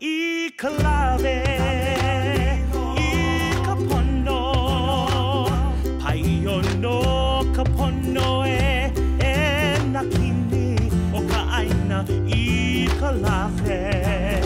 I kalave, I kapono, paiono kapono e nakini o ka aina I kalave.